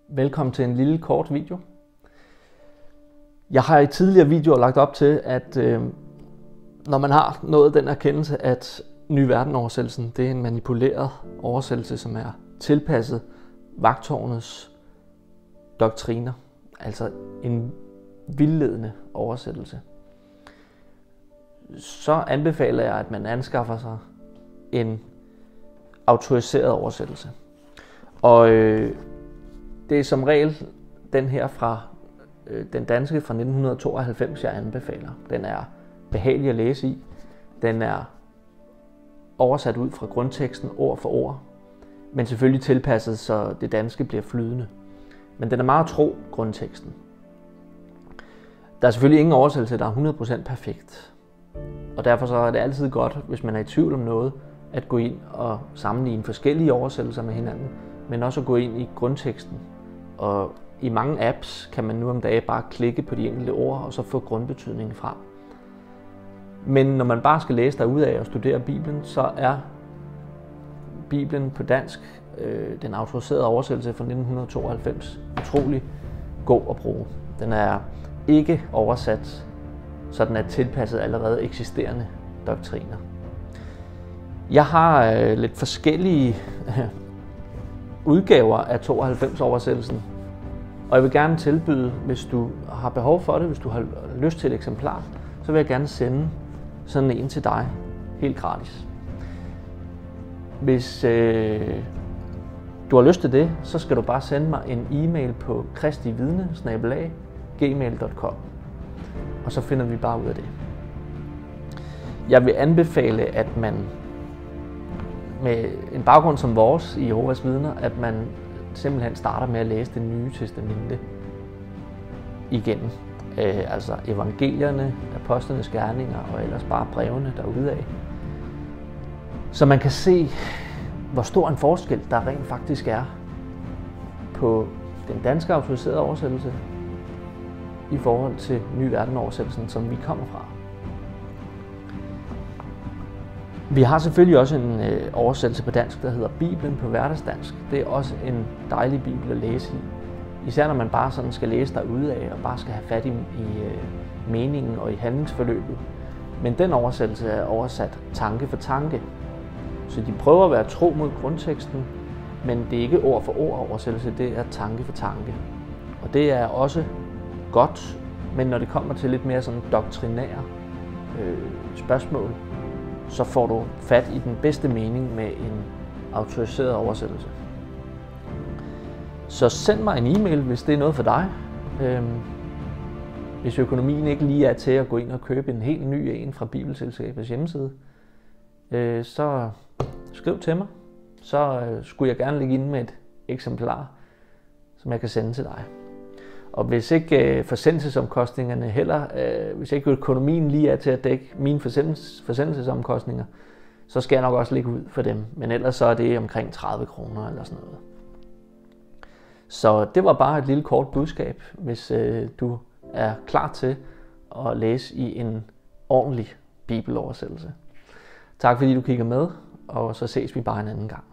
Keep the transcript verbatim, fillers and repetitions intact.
Velkommen til en lille kort video. Jeg har i tidligere videoer lagt op til, at øh, når man har nået den erkendelse, at Ny Verden-oversættelsen det er en manipuleret oversættelse, som er tilpasset vagttårnets doktriner, altså en vildledende oversættelse, så anbefaler jeg, at man anskaffer sig en autoriseret oversættelse. Og øh, det er som regel den her fra øh, den danske fra nitten tooghalvfems, jeg anbefaler. Den er behagelig at læse i. Den er oversat ud fra grundteksten ord for ord, men selvfølgelig tilpasset, så det danske bliver flydende. Men den er meget tro grundteksten. Der er selvfølgelig ingen oversættelse, der er hundrede procent perfekt. Og derfor så er det altid godt, hvis man er i tvivl om noget, at gå ind og sammenligne forskellige oversættelser med hinanden, men også at gå ind i grundteksten. Og i mange apps kan man nu om dagen bare klikke på de enkelte ord og så få grundbetydningen frem. Men når man bare skal læse derudaf og studere Bibelen, så er Bibelen på dansk, øh, den autoriserede oversættelse fra nitten tooghalvfems, utrolig god at bruge. Den er ikke oversat, så den er tilpasset allerede eksisterende doktriner. Jeg har øh, lidt forskellige øh, udgaver af tooghalvfems-oversættelsen, og jeg vil gerne tilbyde, hvis du har behov for det, hvis du har lyst til et eksemplar, så vil jeg gerne sende sådan en til dig, helt gratis. Hvis øh, du har lyst til det, så skal du bare sende mig en e-mail på kristividne bindestreg gmail punktum com, og så finder vi bare ud af det. Jeg vil anbefale, at man med en baggrund som vores i Jehovas Vidner, at man simpelthen starter med at læse det nye testamente igennem. Øh, altså evangelierne, apostlenes gerninger og ellers bare brevene derudaf. Så man kan se, hvor stor en forskel der rent faktisk er på den danske autoriserede oversættelse i forhold til Ny Verden-oversættelsen, som vi kommer fra. Vi har selvfølgelig også en øh, oversættelse på dansk, der hedder Bibelen på hverdagsdansk. Det er også en dejlig bibel at læse i. Især når man bare sådan skal læse derude af og bare skal have fat i, i øh, meningen og i handlingsforløbet. Men den oversættelse er oversat tanke for tanke. Så de prøver at være tro mod grundteksten, men det er ikke ord for ord oversættelse, det er tanke for tanke. Og det er også godt, men når det kommer til lidt mere sådan doktrinære øh, spørgsmål, så får du fat i den bedste mening med en autoriseret oversættelse. Så send mig en e-mail, hvis det er noget for dig. Øhm, hvis økonomien ikke lige er til at gå ind og købe en helt ny en fra Bibelselskabets hjemmeside, øh, så skriv til mig. Så øh, skulle jeg gerne ligge inde med et eksemplar, som jeg kan sende til dig. Og hvis ikke øh, forsendelsesomkostningerne heller, øh, hvis ikke økonomien lige er til at dække mine forsendelses, forsendelsesomkostninger, så skal jeg nok også lægge ud for dem. Men ellers så er det omkring tredive kroner eller sådan noget. Så det var bare et lille kort budskab, hvis øh, du er klar til at læse i en ordentlig bibeloversættelse. Tak fordi du kigger med, og så ses vi bare en anden gang.